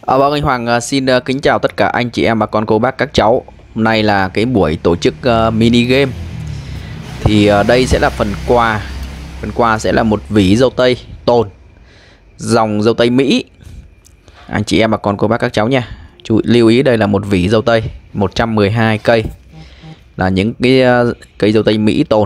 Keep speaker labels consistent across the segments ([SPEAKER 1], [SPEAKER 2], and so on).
[SPEAKER 1] Vâng, anh Hoàng xin kính chào tất cả anh chị em, bà con, cô bác, các cháu. Hôm nay là cái buổi tổ chức mini game. Thì đây sẽ là phần quà. Phần quà sẽ là một vỉ dâu tây tồn, dòng dâu tây Mỹ. Anh chị em, bà con, cô bác, các cháu nha. Chú lưu ý đây là một vỉ dâu tây 112 cây, là những cái cây dâu tây Mỹ tồn.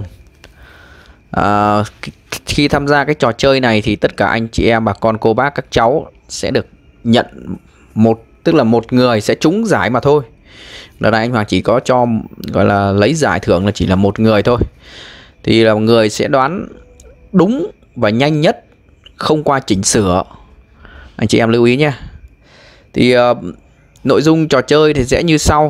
[SPEAKER 1] Khi tham gia cái trò chơi này thì tất cả anh chị em, bà con, cô bác, các cháu sẽ được nhận tức là một người sẽ trúng giải mà thôi. Lần này anh Hoàng chỉ có cho gọi là lấy giải thưởng là chỉ là một người thôi. Thì là người sẽ đoán đúng và nhanh nhất, không qua chỉnh sửa. Anh chị em lưu ý nha. Thì nội dung trò chơi thì sẽ như sau.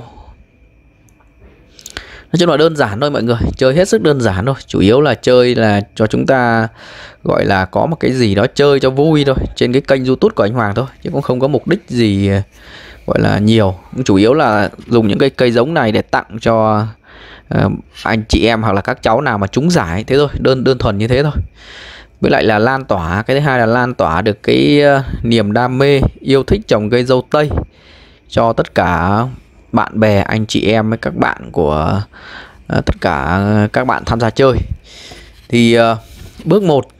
[SPEAKER 1] Nói chung là đơn giản thôi mọi người, chơi hết sức đơn giản thôi. Chủ yếu là chơi là cho chúng ta gọi là có một cái gì đó chơi cho vui thôi, trên cái kênh YouTube của anh Hoàng thôi, chứ cũng không có mục đích gì gọi là nhiều. Chủ yếu là dùng những cái cây giống này để tặng cho anh chị em hoặc là các cháu nào mà trúng giải, thế thôi, đơn thuần như thế thôi. Với lại là lan tỏa, cái thứ hai là lan tỏa được cái niềm đam mê yêu thích trồng cây dâu tây cho tất cả bạn bè, anh chị em với các bạn của tất cả các bạn tham gia chơi. Thì bước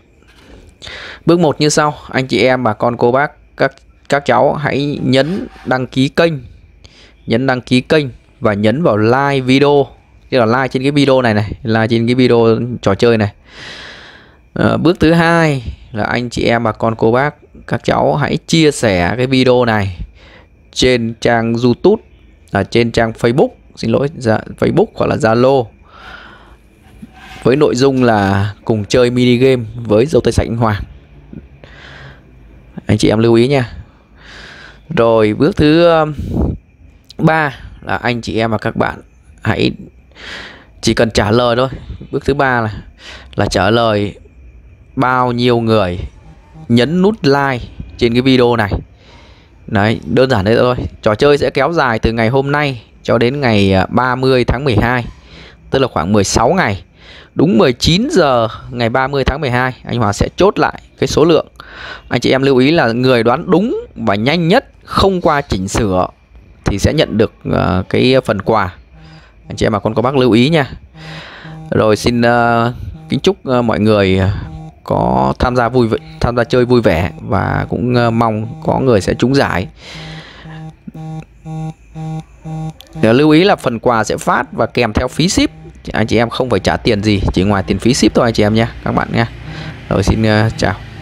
[SPEAKER 1] 1 như sau. Anh chị em, bà con, cô bác, các cháu hãy nhấn đăng ký kênh và nhấn vào like video, tức là like trên cái video này like trên cái video trò chơi này. Bước thứ hai là anh chị em, bà con, cô bác, các cháu hãy chia sẻ cái video này trên trang YouTube, trên trang Facebook, Facebook hoặc là Zalo, với nội dung là cùng chơi mini game với dâu tây sạch anh Hoàng. Anh chị em lưu ý nha. Rồi bước thứ 3 là anh chị em và các bạn hãy chỉ cần trả lời thôi. Bước thứ 3 là trả lời bao nhiêu người nhấn nút like trên cái video này. Đấy, đơn giản thế thôi. Trò chơi sẽ kéo dài từ ngày hôm nay cho đến ngày 30 tháng 12, tức là khoảng 16 ngày. Đúng 19 giờ ngày 30 tháng 12 anh Hòa sẽ chốt lại cái số lượng. Anh chị em lưu ý là người đoán đúng và nhanh nhất, không qua chỉnh sửa, thì sẽ nhận được cái phần quà. Anh chị em bà con cô bác lưu ý nha. Rồi xin kính chúc mọi người có tham gia chơi vui vẻ, và cũng mong có người sẽ trúng giải. Lưu ý là phần quà sẽ phát và kèm theo phí ship. Anh chị em không phải trả tiền gì, chỉ ngoài tiền phí ship thôi anh chị em nha, các bạn nha. Rồi xin chào.